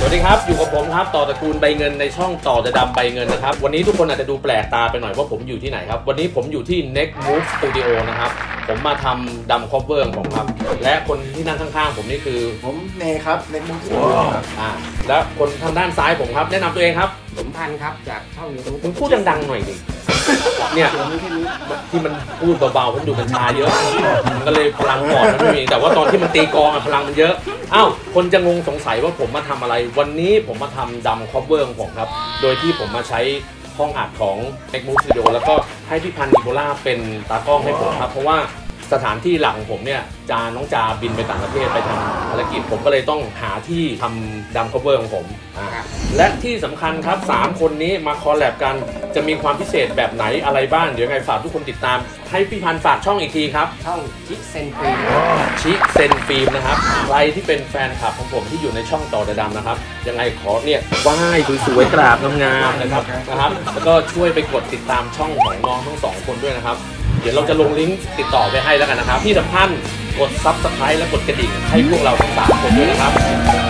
วัสดีครับอยู่กับผมครับต่อตระกูลใบเงินในช่องต่อจะดำใบเงินนะครับวันนี้ทุกคนอาจจะดูแปลกตาไปหน่อยว่าผมอยู่ที่ไหนครับวันนี้ผมอยู่ที่ Next Move Studio นะครับผมมาทำดำ cover ของผมครับและคนที่นั่งข้างๆผมนี่คือผมเนครับ Next Move Studio ครับและคนทางด้านซ้ายผมครับแนะนำตัวเองครับสมพันธ์ครับจากช่อง YouTube มึงพูดดังๆหน่อยดิเนี่ยที่มันพูดเบาๆผมดูกัญชาเยอะมันก็เลยพลังปอดมันไม่มีแต่ว่าตอนที่มันตีกองพลังมันเยอะอ้าวคนจะงงสงสัยว่าผมมาทำอะไรวันนี้ผมมาทำดำ cover ของผมครับโดยที่ผมมาใช้ห้องอัดของ Next Move Studio แล้วก็ให้พี่พันธ์อีโบล่าเป็นตากล้องให้ผมครับเพราะว่าสถานที่หลักของผมเนี่ยน้องจาบินไปต่างประเทศไปทำภารกิจผมก็เลยต้องหาที่ทำดำ cover ของผมและที่สำคัญครับ3คนนี้มาคอลแลบกันจะมีความพิเศษแบบไหนอะไรบ้างเดี๋ยวไงฝากทุกคนติดตามให้พี่พันธ์ฝากช่องอีกทีครับช่องชิเซนฟิล์มชิเซนฟิล์มนะครับใครที่เป็นแฟนคลับของผมที่อยู่ในช่องต่อจะดำนะครับยังไงขอเนี่ยไหว้สวยๆกราบงามๆนะครับแล้วก็ช่วยไปกดติดตามช่องของน้องทั้ง2คนด้วยนะครับเดี๋ยวเราจะลงลิงก์ติดต่อไปให้แล้วกันนะครับที่สำคัญกด Subscribe และกดกระดิ่งให้พวกเราทั้ง3คนด้วยนะครับ